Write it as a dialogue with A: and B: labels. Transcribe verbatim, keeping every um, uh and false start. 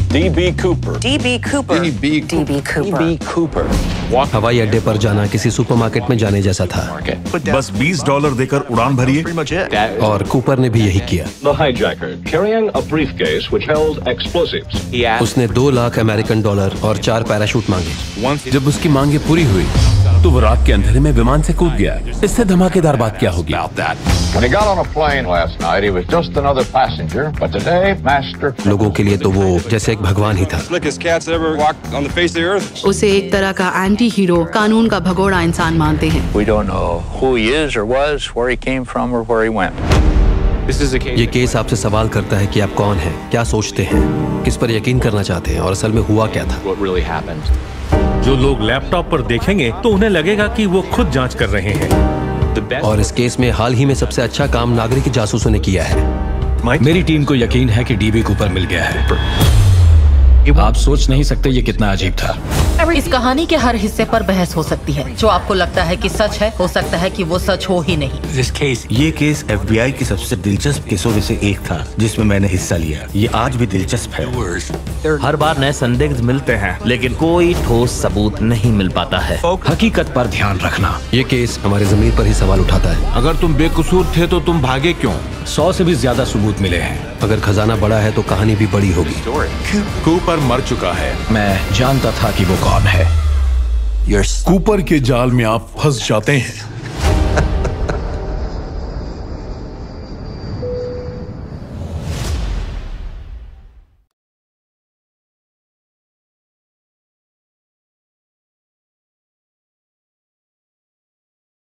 A: D B Cooper.
B: D B Cooper.
A: D B Cooper.
C: हवाई अड्डे पर जाना किसी सुपरमार्केट में जाने जैसा था।
D: बस बीस डॉलर देकर उड़ान भरिए।
C: और कूपर ने भी यही किया।
E: The hijacker, carrying a briefcase which held explosives.
C: उसने दो लाख अमेरिकन डॉलर और चार पैराशूट मांगे।
F: जब उसकी मांगे पूरी हुई तो वो रात के अंधेरे में विमान से कूद गया। इससे धमाकेदार बात क्या होगी?
E: When he got on a plane last night, he was just another passenger, but today, master.
C: लोगों के लिए तो वो जैसे एक भगवान ही था।
G: उसे एक तरह का एंटी हीरो, कानून का भगोड़ा इंसान मानते हैं।
H: We don't know who he is or was, where he came from or where he went.
C: ये केस आपसे सवाल करता है कि आप कौन हैं, क्या सोचते हैं, किस पर यकीन करना चाहते हैं और असल में हुआ क्या था।
I: जो लोग लैपटॉप पर देखेंगे तो उन्हें लगेगा कि वो खुद जांच कर रहे हैं।
C: और इस केस में हाल ही में सबसे अच्छा काम नागरिक जासूसों ने किया है।
J: मेरी टीम को यकीन है कि डीबी कूपर मिल गया है। आप सोच नहीं सकते ये कितना अजीब था।
K: इस कहानी के हर हिस्से पर बहस हो सकती है। जो आपको लगता है कि सच है, हो सकता है कि वो सच हो ही नहीं।
D: ये केस एफ बी आई की सबसे दिलचस्प केसों में से एक था जिसमें मैंने हिस्सा लिया। ये आज भी दिलचस्प है।
L: हर बार नए संदिग्ध मिलते हैं लेकिन कोई ठोस सबूत नहीं मिल पाता है।
J: हकीकत पर ध्यान रखना।
C: ये केस हमारे जमीन पर ही सवाल उठाता है।
F: अगर तुम बेकसूर थे तो तुम भागे क्यों?
J: सौ से भी ज्यादा सबूत मिले हैं।
C: अगर खजाना बड़ा है तो कहानी भी बड़ी होगी।
F: कूपर मर चुका है।
J: मैं जानता था कि वो कौन है।
D: कूपर के जाल में आप फंस जाते हैं।